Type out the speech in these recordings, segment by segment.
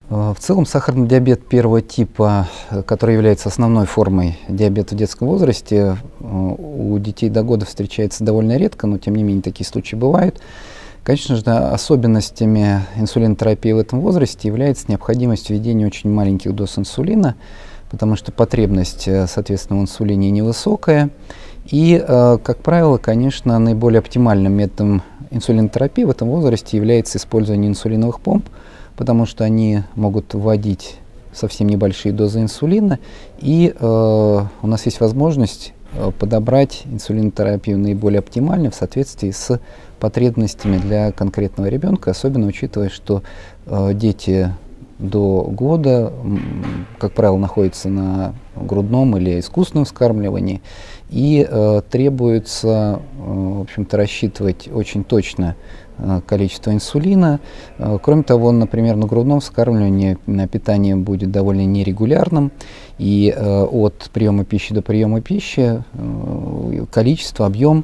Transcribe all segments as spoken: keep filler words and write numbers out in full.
В целом сахарный диабет первого типа, который является основной формой диабета в детском возрасте, у детей до года встречается довольно редко, но тем не менее такие случаи бывают. Конечно же, особенностями инсулинотерапии в этом возрасте является необходимость введения очень маленьких доз инсулина, потому что потребность, соответственно, в инсулине невысокая. И, как правило, конечно, наиболее оптимальным методом инсулинотерапии в этом возрасте является использование инсулиновых помп, потому что они могут вводить совсем небольшие дозы инсулина, и э, у нас есть возможность э, подобрать инсулинотерапию наиболее оптимально в соответствии с потребностями для конкретного ребенка, особенно учитывая, что э, дети до года, как правило, находятся на грудном или искусственном вскармливании, и э, требуется, э, в общем-то, рассчитывать очень точно э, количество инсулина. Э, кроме того, например, на грудном вскармливании питание будет довольно нерегулярным, и э, от приема пищи до приема пищи э, количество, объем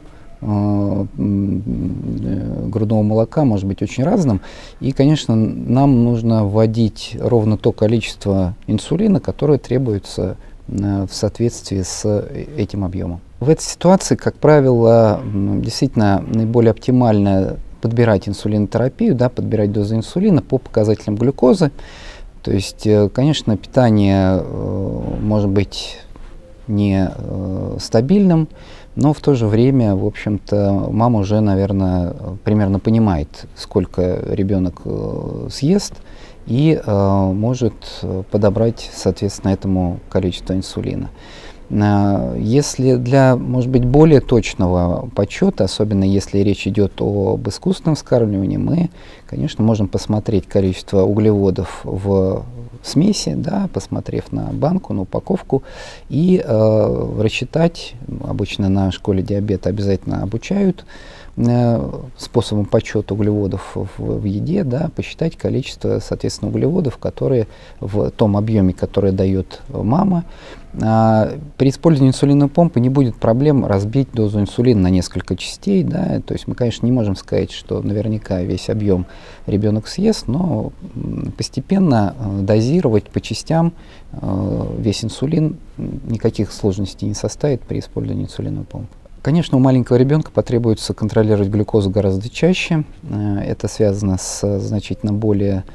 грудного молока может быть очень разным. И, конечно, нам нужно вводить ровно то количество инсулина, которое требуется в соответствии с этим объемом. В этой ситуации, как правило, действительно наиболее оптимально подбирать инсулинотерапию, да, подбирать дозы инсулина по показателям глюкозы. То есть, конечно, питание может быть не стабильным, но в то же время, в общем-то, мама уже, наверное, примерно понимает, сколько ребенок э, съест, и э, может подобрать, соответственно, этому количество инсулина. Э, если для, может быть, более точного подсчета, особенно если речь идет об искусственном вскармливании, мы, конечно, можем посмотреть количество углеводов в смеси, да, посмотрев на банку, на упаковку, и э, рассчитать, обычно на школе диабета обязательно обучают э, способом подсчета углеводов в, в еде, да, посчитать количество, соответственно, углеводов, которые в том объеме, который дает мама. А при использовании инсулиновой помпы не будет проблем разбить дозу инсулина на несколько частей, да, то есть мы, конечно, не можем сказать, что наверняка весь объем ребенок съест, но постепенно э, дозировать по частям э, весь инсулин никаких сложностей не составит при использовании инсулиновой помпы. Конечно, у маленького ребенка потребуется контролировать глюкозу гораздо чаще. Э, это связано с значительно более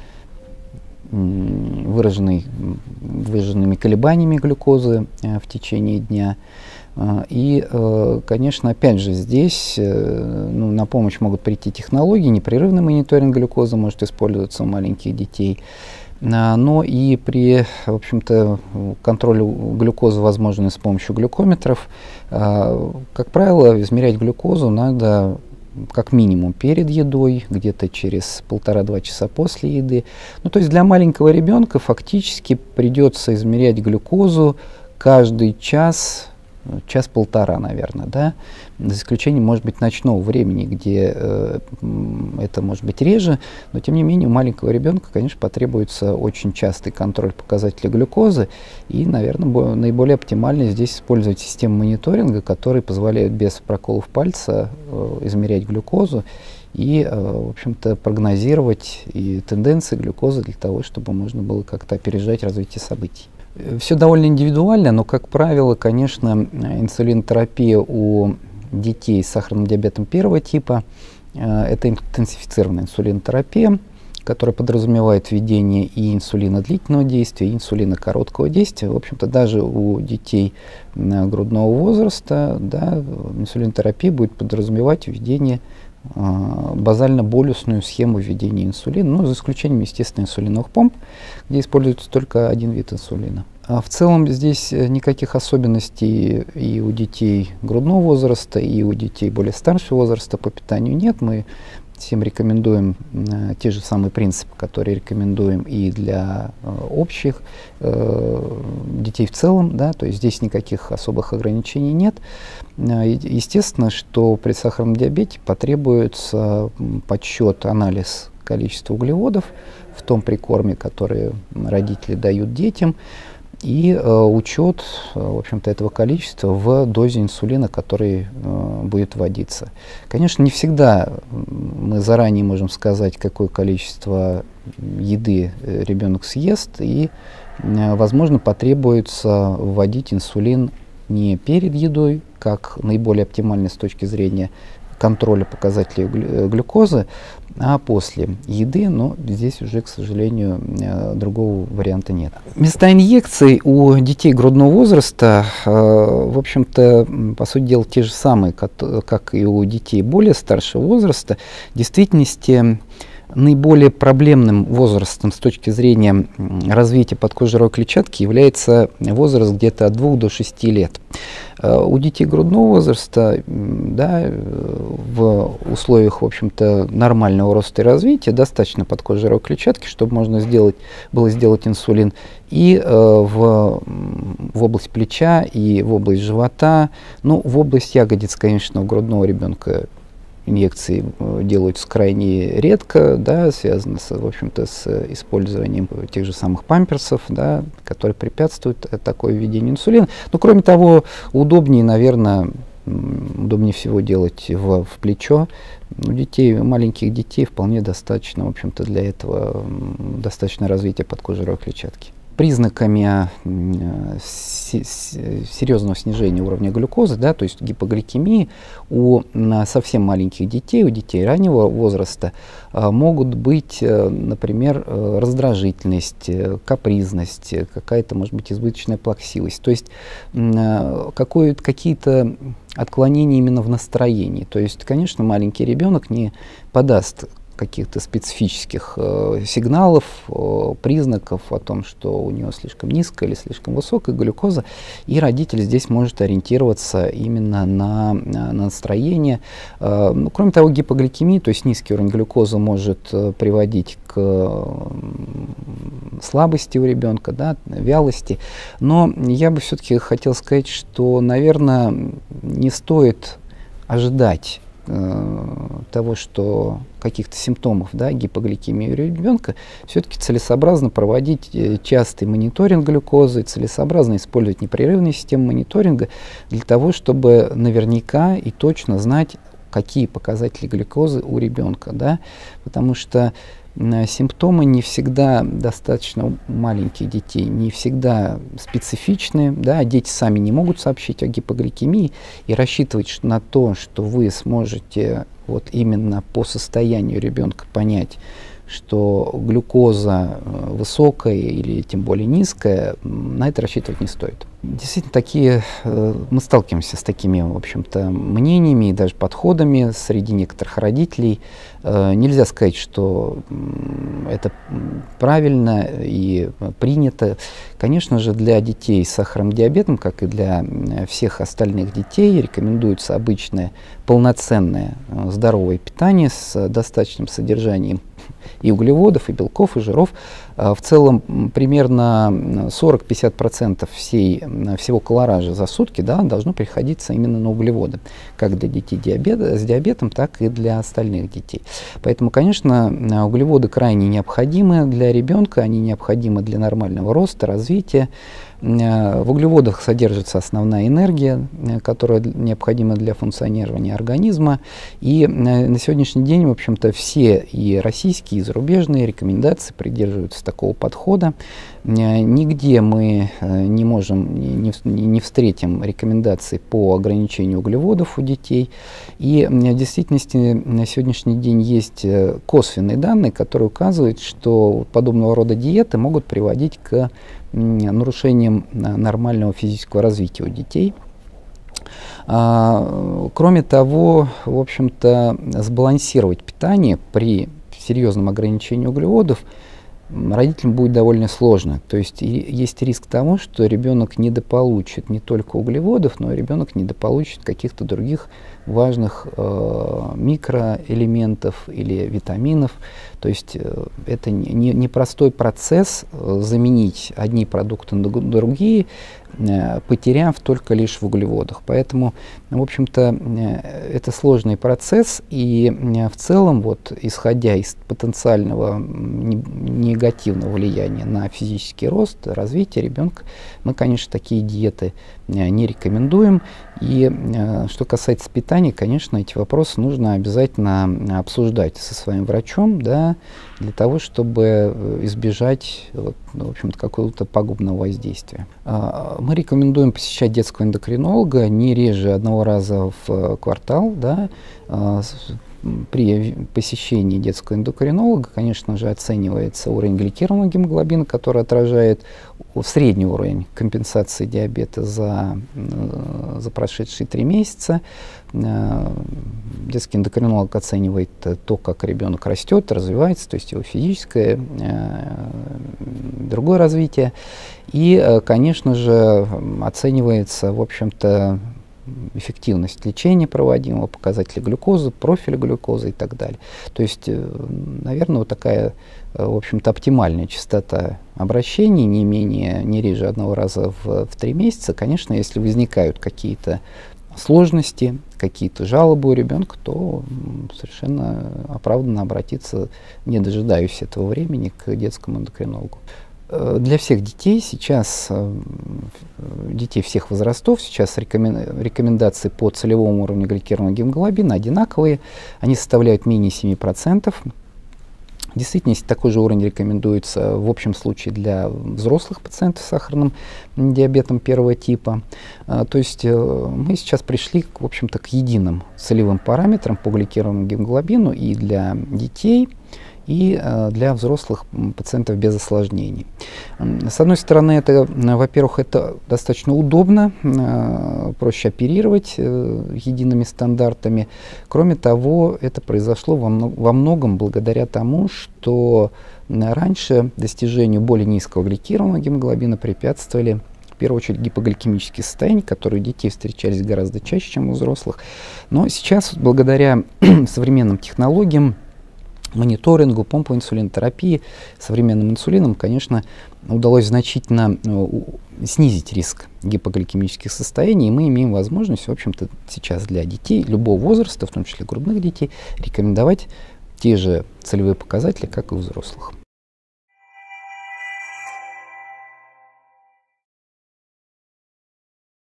выраженной, выраженными колебаниями глюкозы э, в течение дня. Э, и, э, конечно, опять же, здесь э, ну, на помощь могут прийти технологии. Непрерывный мониторинг глюкозы может использоваться у маленьких детей. Э, но и при, в общем-то, контроле глюкозы возможно с помощью глюкометров. Э, как правило, измерять глюкозу надо как минимум перед едой, где-то через полтора-два часа после еды. Ну, то есть для маленького ребенка фактически придется измерять глюкозу каждый час, час-полтора, наверное, да, за исключением, может быть, ночного времени, где э, это может быть реже, но, тем не менее, у маленького ребенка, конечно, потребуется очень частый контроль показателей глюкозы, и, наверное, наиболее оптимально здесь использовать систему мониторинга, который позволяет без проколов пальца э, измерять глюкозу и, э, в общем-то, прогнозировать и тенденции глюкозы для того, чтобы можно было как-то опережать развитие событий. Все довольно индивидуально, но, как правило, конечно, инсулинотерапия у детей с сахарным диабетом первого типа э, это интенсифицированная инсулинотерапия, которая подразумевает введение и инсулина длительного действия, и инсулина короткого действия. В общем-то, даже у детей э, грудного возраста, да, инсулинотерапия будет подразумевать введение э, базально-болюсную схему введения инсулина, ну, за исключением, естественно, инсулиновых помп, где используется только один вид инсулина. А в целом здесь никаких особенностей и у детей грудного возраста, и у детей более старшего возраста по питанию нет. Мы всем рекомендуем э, те же самые принципы, которые рекомендуем и для э, общих э, детей в целом, да, то есть здесь никаких особых ограничений нет. Э, естественно, что при сахарном диабете потребуется подсчет, анализ количества углеводов в том прикорме, который родители дают детям. и э, учет, э, в общем-то, этого количества в дозе инсулина, который э, будет вводиться. Конечно, не всегда мы заранее можем сказать, какое количество еды ребенок съест, и, э, возможно, потребуется вводить инсулин не перед едой, как наиболее оптимально с точки зрения контроля показателей глюкозы, а после еды, но здесь уже, к сожалению, другого варианта нет. Места инъекций у детей грудного возраста, в общем-то, по сути дела, те же самые, как и у детей более старшего возраста. В действительности, наиболее проблемным возрастом с точки зрения развития подкожно-жировой клетчатки является возраст где-то от двух до шести лет. У детей грудного возраста, да, в условиях, в общем-то, нормального роста и развития достаточно подкожно-жировой клетчатки, чтобы можно сделать, было сделать инсулин и э, в, в область плеча, и в область живота. Ну, в область ягодиц, конечно, у грудного ребенка инъекции делаются крайне редко, да, связано, с, в общем-то, с использованием тех же самых памперсов, да, которые препятствуют такое введению инсулина. Но, кроме того, удобнее, наверное, удобнее всего делать в, в плечо. У детей, маленьких детей вполне достаточно, в общем-то, для этого достаточно развития подкожно-жировой клетчатки. Признаками серьезного снижения уровня глюкозы, да, то есть гипогликемии, у совсем маленьких детей, у детей раннего возраста могут быть, например, раздражительность, капризность, какая-то, может быть, избыточная плаксивость, то есть какие-то отклонения именно в настроении. То есть, конечно, маленький ребенок не подаст каких-то специфических э, сигналов, э, признаков о том, что у него слишком низкая или слишком высокая глюкоза, и родитель здесь может ориентироваться именно на, на настроение. Э, ну, кроме того, гипогликемия, то есть низкий уровень глюкозы, может э, приводить к э, слабости у ребенка, да, вялости. Но я бы все-таки хотел сказать, что, наверное, не стоит ожидать того, что каких-то симптомов, да, гипогликемии у ребенка, все-таки целесообразно проводить частый мониторинг глюкозы, целесообразно использовать непрерывную систему мониторинга для того, чтобы наверняка и точно знать, какие показатели глюкозы у ребенка, да, потому что симптомы не всегда достаточно у маленьких детей, не всегда специфичны, да, дети сами не могут сообщить о гипогликемии, и рассчитывать на то, что вы сможете вот именно по состоянию ребенка понять, что глюкоза высокая или тем более низкая, на это рассчитывать не стоит. Действительно, такие, мы сталкиваемся с такими, в общем-то, мнениями и даже подходами среди некоторых родителей. Нельзя сказать, что это правильно и принято. Конечно же, для детей с сахарным диабетом, как и для всех остальных детей, рекомендуется обычное полноценное здоровое питание с достаточным содержанием и углеводов, и белков, и жиров. В целом, примерно сорок-пятьдесят процентов всей, всего колоража за сутки, да, должно приходиться именно на углеводы, как для детей диабета, с диабетом, так и для остальных детей. Поэтому, конечно, углеводы крайне необходимы для ребенка, они необходимы для нормального роста, развития. В углеводах содержится основная энергия, которая необходима для функционирования организма. И на сегодняшний день, в общем-то, все и российские, и зарубежные рекомендации придерживаются такого подхода. Нигде мы не можем, не, не встретим рекомендаций по ограничению углеводов у детей. И в действительности на сегодняшний день есть косвенные данные, которые указывают, что подобного рода диеты могут приводить к нарушением нормального физического развития у детей. Кроме того, в общем-то, сбалансировать питание при серьезном ограничении углеводов родителям будет довольно сложно. То есть и есть риск того, что ребенок недополучит не только углеводов, но и ребенок недополучит каких-то других важных э, микроэлементов или витаминов. То есть э, это непростой не, не процесс э, заменить одни продукты на другие. э, потеряв только лишь в углеводах. Поэтому, в общем-то, э, это сложный процесс, и э, в целом, вот, исходя из потенциального негативного влияния на физический рост, развитие ребенка, мы, конечно, такие диеты э, не рекомендуем. И э, что касается питания, конечно, эти вопросы нужно обязательно обсуждать со своим врачом, да, для того, чтобы избежать, вот, в общем-то, какого-то пагубного воздействия. А, мы рекомендуем посещать детского эндокринолога не реже одного раза в квартал, да. А, при посещении детского эндокринолога, конечно же, оценивается уровень гликированного гемоглобина, который отражает средний уровень компенсации диабета за, за прошедшие три месяца. Детский эндокринолог оценивает то, как ребенок растет, развивается, то есть его физическое, другое развитие. И, конечно же, оценивается, в общем-то, эффективность лечения проводимого, показатели глюкозы, профиль глюкозы и так далее. То есть, наверное, вот такая, в общем-то, оптимальная частота обращений, не менее, не реже одного раза в, в три месяца. Конечно, если возникают какие-то сложности, какие-то жалобы у ребенка, то совершенно оправданно обратиться, не дожидаясь этого времени, к детскому эндокринологу. Для всех детей сейчас, детей всех возрастов, сейчас рекомендации по целевому уровню гликированного гемоглобина одинаковые, они составляют менее семи процентов. В действительности такой же уровень рекомендуется в общем случае для взрослых пациентов с сахарным диабетом первого типа. То есть мы сейчас пришли, в общем-то, к единым целевым параметрам по гликированному гемоглобину и для детей, и э, для взрослых пациентов без осложнений. С одной стороны, это, во-первых, это достаточно удобно, э, проще оперировать э, едиными стандартами. Кроме того, это произошло во, мно во многом благодаря тому, что раньше достижению более низкого гликированного гемоглобина препятствовали в первую очередь гипогликемические состояния, которые у детей встречались гораздо чаще, чем у взрослых. Но сейчас, благодаря современным технологиям, мониторингу, помповой инсулинотерапии, современным инсулином, конечно, удалось значительно снизить риск гипогликемических состояний, и мы имеем возможность, в общем-то, сейчас для детей любого возраста, в том числе грудных детей, рекомендовать те же целевые показатели, как и у взрослых.